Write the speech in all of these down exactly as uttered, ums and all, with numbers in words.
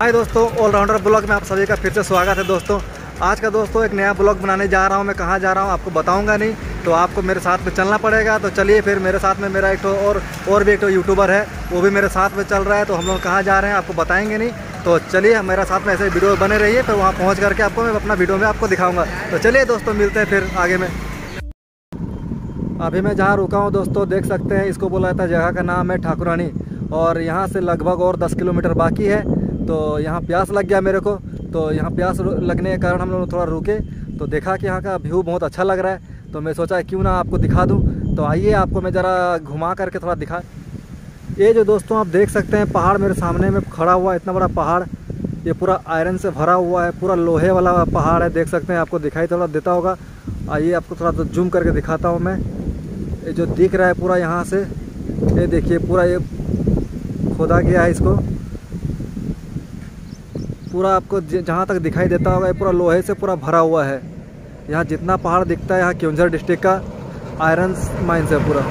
हाय दोस्तों, allrounder blog में आप सभी का फिर से स्वागत है। दोस्तों आज का दोस्तों एक नया ब्लॉग बनाने जा रहा हूं। मैं कहां जा रहा हूं आपको बताऊंगा नहीं, तो आपको मेरे साथ में चलना पड़ेगा। तो चलिए फिर, मेरे साथ में मेरा एक तो और और भी एक तो यूट्यूबर है, वो भी मेरे साथ में चल रहा है। तो हम लोग कहां जा रहे हैं आपको बताएंगे नहीं, तो चलिए मेरे साथ में ऐसे वीडियो बने रहिए। फिर वहाँ पहुँच करके आपको मैं अपना वीडियो में आपको दिखाऊँगा। तो चलिए दोस्तों, मिलते हैं फिर आगे में। अभी मैं जहाँ रुका हूँ दोस्तों, देख सकते हैं, इसको बोला जाता है, जगह का नाम है ठाकुरानी। और यहाँ से लगभग और दस किलोमीटर बाकी है। तो यहाँ प्यास लग गया मेरे को, तो यहाँ प्यास लगने के कारण हम लोग थोड़ा रुके। तो देखा कि यहाँ का व्यू बहुत अच्छा लग रहा है, तो मैं सोचा क्यों ना आपको दिखा दूँ। तो आइए आपको मैं ज़रा घुमा करके थोड़ा दिखा। ये जो दोस्तों आप देख सकते हैं पहाड़ मेरे सामने में खड़ा हुआ, इतना बड़ा पहाड़, ये पूरा आयरन से भरा हुआ है, पूरा लोहे वाला पहाड़ है। देख सकते हैं, आपको दिखाई थोड़ा देता होगा। आइए आपको थोड़ा तो जूम करके दिखाता हूँ मैं। ये जो दिख रहा है पूरा यहाँ से, ये देखिए पूरा ये खोदा गया है इसको। पूरा आपको जहाँ तक दिखाई देता होगा, ये पूरा लोहे से पूरा भरा हुआ है। यहाँ जितना पहाड़ दिखता है, यहाँ केवंझर डिस्ट्रिक्ट का आयरन माइंस है पूरा।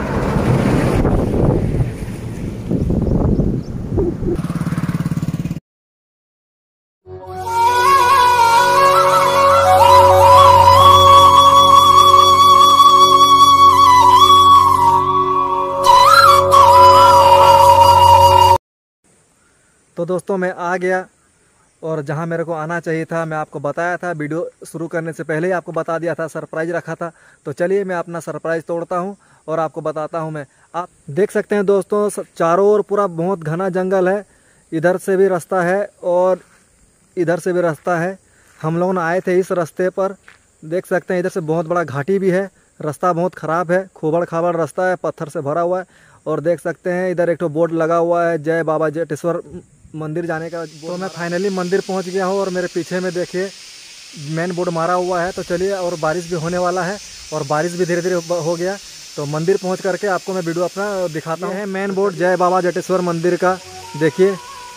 तो दोस्तों मैं आ गया, और जहां मेरे को आना चाहिए था मैं आपको बताया था, वीडियो शुरू करने से पहले ही आपको बता दिया था, सरप्राइज़ रखा था। तो चलिए मैं अपना सरप्राइज़ तोड़ता हूं और आपको बताता हूं। मैं आप देख सकते हैं दोस्तों, चारों ओर पूरा बहुत घना जंगल है। इधर से भी रास्ता है और इधर से भी रास्ता है। हम लोग आए थे इस रास्ते पर। देख सकते हैं इधर से बहुत बड़ा घाटी भी है। रास्ता बहुत ख़राब है, खोबड़ खाबड़ रास्ता है, पत्थर से भरा हुआ है। और देख सकते हैं इधर एक तो बोर्ड लगा हुआ है, जय बाबा जटेश्वर मंदिर जाने का। तो मैं फाइनली मंदिर पहुंच गया हूं, और मेरे पीछे में देखिए मेन बोर्ड मारा हुआ है। तो चलिए, और बारिश भी होने वाला है, और बारिश भी धीरे धीरे हो गया। तो मंदिर पहुंच करके आपको मैं वीडियो अपना दिखाता हूं। मेन बोर्ड जय बाबा जटेश्वर मंदिर का, देखिए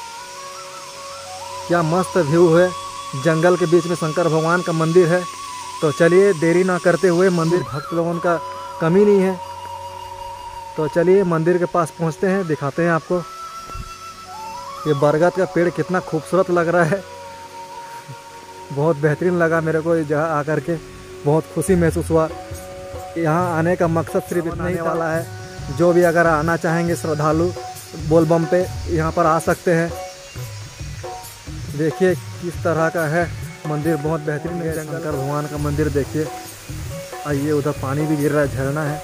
क्या मस्त व्यू है। जंगल के बीच में शंकर भगवान का मंदिर है। तो चलिए देरी ना करते हुए, मंदिर भक्त लोगों का कमी नहीं है। तो चलिए मंदिर के पास पहुंचते हैं, दिखाते हैं आपको। ये बरगद का पेड़ कितना खूबसूरत लग रहा है, बहुत बेहतरीन लगा मेरे को ये जगह आकर के, बहुत खुशी महसूस हुआ। यहाँ आने का मकसद सिर्फ इतना ही वाला है, जो भी अगर आना चाहेंगे श्रद्धालु बोलबम पे, यहाँ पर आ सकते हैं। देखिए किस तरह का है मंदिर, बहुत बेहतरीन है। शंकर भगवान का मंदिर देखिए। आइए, उधर पानी भी गिर रहा है, झरना है।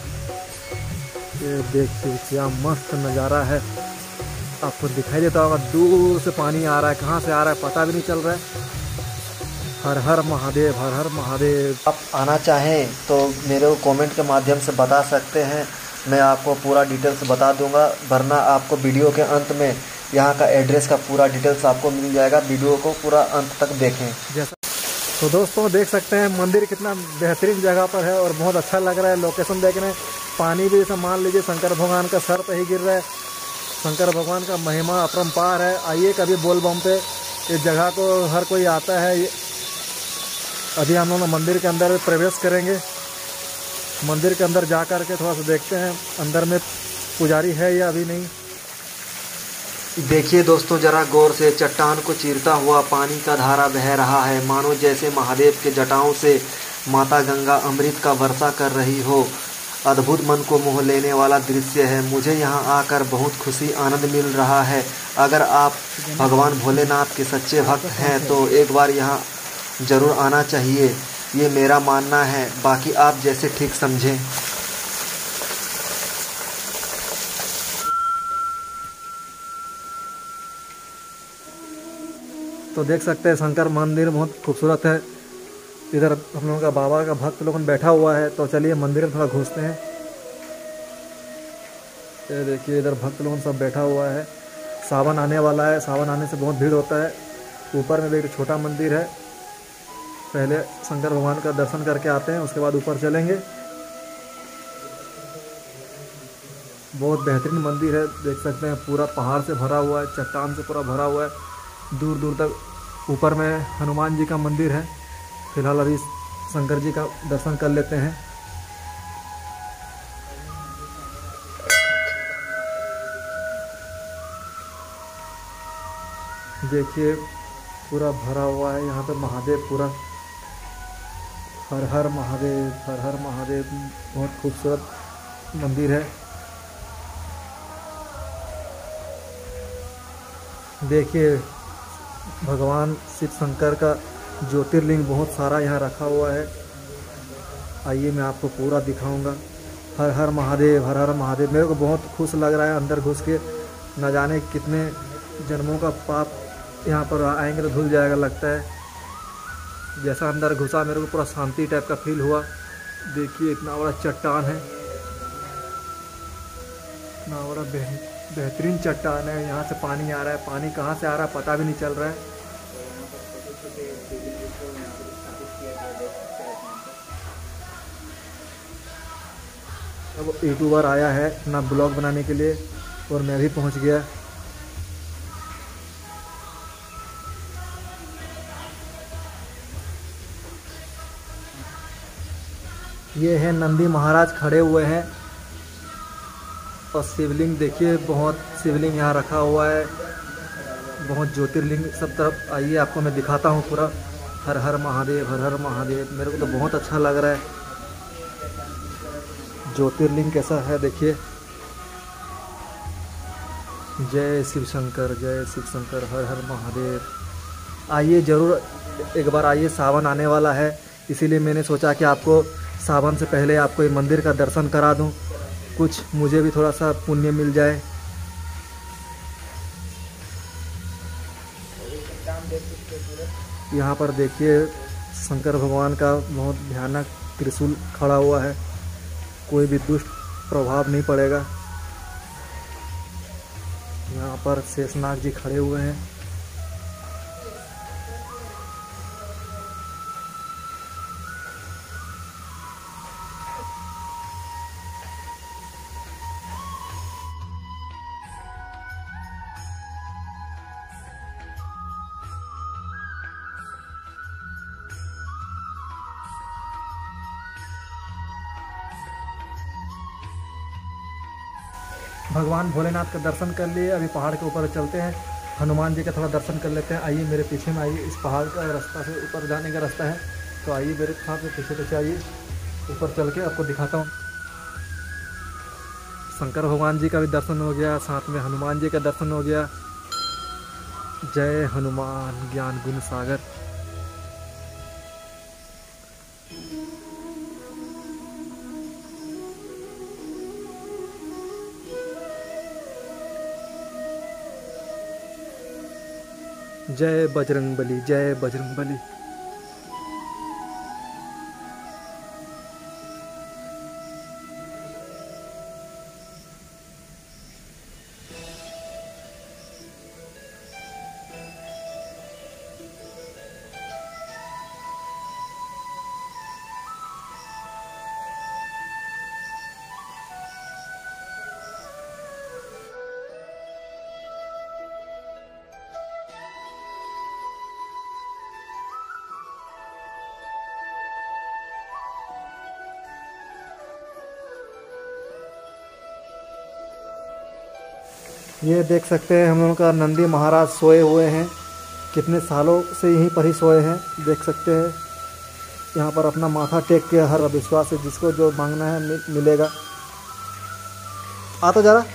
ये देखिए क्या मस्त नज़ारा है, आपको दिखाई देता होगा। दूर से पानी आ रहा है, कहाँ से आ रहा है पता भी नहीं चल रहा है। हर हर महादेव, हर हर महादेव। आप आना चाहें तो मेरे को कमेंट के माध्यम से बता सकते हैं, मैं आपको पूरा डिटेल्स बता दूंगा। वरना आपको वीडियो के अंत में यहाँ का एड्रेस का पूरा डिटेल्स आपको मिल जाएगा। वीडियो को पूरा अंत तक देखें। जैसा तो दोस्तों देख सकते हैं मंदिर कितना बेहतरीन जगह पर है, और बहुत अच्छा लग रहा है लोकेशन देखने। पानी भी जैसा मान लीजिए शंकर भगवान का सर पे ही गिर रहा है। शंकर भगवान का महिमा अपरंपार है। आइए कभी बोलबम पे, इस जगह को हर कोई आता है। अभी हम लोग मंदिर के अंदर प्रवेश करेंगे। मंदिर के अंदर जा कर के थोड़ा सा देखते हैं अंदर में पुजारी है या अभी नहीं। देखिए दोस्तों, जरा गौर से, चट्टान को चीरता हुआ पानी का धारा बह रहा है, मानो जैसे महादेव के जटाओं से माता गंगा अमृत का वर्षा कर रही हो। अद्भुत, मन को मोह लेने वाला दृश्य है। मुझे यहाँ आकर बहुत खुशी, आनंद मिल रहा है। अगर आप भगवान भोलेनाथ के सच्चे भक्त हैं तो एक बार यहाँ ज़रूर आना चाहिए, ये मेरा मानना है। बाकी आप जैसे ठीक समझें। तो देख सकते हैं शंकर मंदिर बहुत खूबसूरत है। इधर हम लोगों का बाबा का भक्त लोगन बैठा हुआ है। तो चलिए मंदिर में थोड़ा घुसते हैं। ये देखिए इधर भक्त लोगन सब बैठा हुआ है। सावन आने वाला है, सावन आने से बहुत भीड़ होता है। ऊपर में भी एक छोटा मंदिर है, पहले शंकर भगवान का दर्शन करके आते हैं, उसके बाद ऊपर चलेंगे। बहुत बेहतरीन मंदिर है, देख सकते हैं पूरा पहाड़ से भरा हुआ है, चट्टान से पूरा भरा हुआ है। दूर दूर तक ऊपर में हनुमान जी का मंदिर है। फिलहाल अभी शंकर जी का दर्शन कर लेते हैं। देखिए पूरा भरा हुआ है यहाँ पे महादेव पूरा। हर हर महादेव, हर हर महादेव। बहुत खूबसूरत मंदिर है। देखिए भगवान शिव शंकर का ज्योतिर्लिंग बहुत सारा यहाँ रखा हुआ है। आइए मैं आपको पूरा दिखाऊंगा। हर हर महादेव, हर हर महादेव। मेरे को बहुत खुश लग रहा है अंदर घुस के। न जाने कितने जन्मों का पाप यहाँ पर आएंगे तो धुल जाएगा लगता है। जैसा अंदर घुसा मेरे को पूरा शांति टाइप का फील हुआ। देखिए इतना बड़ा चट्टान है, इतना बड़ा बेह, बेहतरीन चट्टान है। यहाँ से पानी आ रहा है, पानी कहाँ से आ रहा है पता भी नहीं चल रहा है। अब यूट्यूबर आया है अपना ब्लॉग बनाने के लिए और मैं भी पहुँच गया। ये है नंदी महाराज खड़े हुए हैं और शिवलिंग देखिए, बहुत शिवलिंग यहाँ रखा हुआ है। बहुत ज्योतिर्लिंग सब तरफ। आइए आपको मैं दिखाता हूँ पूरा। हर हर महादेव, हर हर महादेव। मेरे को तो बहुत अच्छा लग रहा है। ज्योतिर्लिंग कैसा है देखिए। जय शिव शंकर, जय शिव शंकर, हर हर महादेव। आइए ज़रूर एक बार आइए। सावन आने वाला है इसीलिए मैंने सोचा कि आपको सावन से पहले आपको ये मंदिर का दर्शन करा दूं, कुछ मुझे भी थोड़ा सा पुण्य मिल जाए। यहाँ पर देखिए शंकर भगवान का बहुत भयानक त्रिशूल खड़ा हुआ है। कोई भी दुष्ट प्रभाव नहीं पड़ेगा। यहाँ पर शेषनाग जी खड़े हुए हैं। भगवान भोलेनाथ का दर्शन कर लिए। अभी पहाड़ के ऊपर चलते हैं, हनुमान जी का थोड़ा दर्शन कर लेते हैं। आइए मेरे पीछे में आइए। इस पहाड़ का रास्ता से ऊपर जाने का रास्ता है, तो आइए मेरे साथ में पीछे पीछे आइए। ऊपर चल के आपको दिखाता हूँ। शंकर भगवान जी का भी दर्शन हो गया, साथ में हनुमान जी का दर्शन हो गया। जय हनुमान ज्ञान गुण सागर। जय बजरंगबली, जय बजरंगबली। ये देख सकते हैं हम लोगों का नंदी महाराज सोए हुए हैं। कितने सालों से यहीं पर ही सोए हैं। देख सकते हैं यहाँ पर अपना माथा टेक के हर विश्वास से जिसको जो मांगना है मिलेगा। आ तो जरा।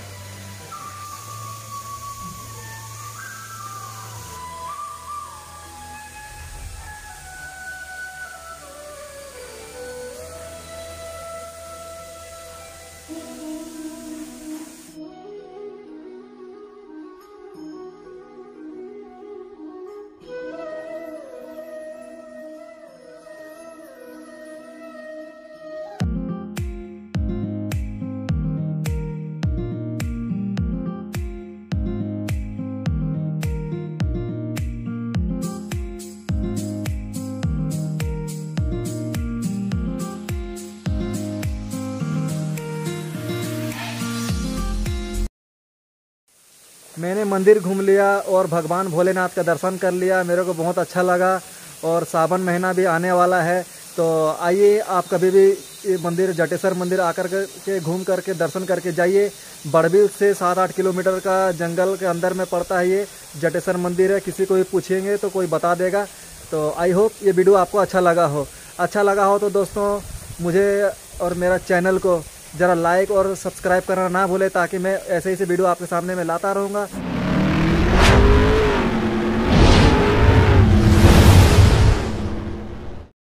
मैंने मंदिर घूम लिया और भगवान भोलेनाथ का दर्शन कर लिया। मेरे को बहुत अच्छा लगा और सावन महीना भी आने वाला है, तो आइए आप कभी भी ये मंदिर जटेश्वर मंदिर आकर के घूम करके दर्शन करके जाइए। बड़बिल से सात आठ किलोमीटर का जंगल के अंदर में पड़ता है ये जटेश्वर मंदिर है। किसी को भी पूछेंगे तो कोई बता देगा। तो आई होप ये वीडियो आपको अच्छा लगा हो। अच्छा लगा हो तो दोस्तों मुझे और मेरा चैनल को ज़रा लाइक और सब्सक्राइब करना ना भूले, ताकि मैं ऐसे ही से वीडियो आपके सामने में लाता रहूँगा।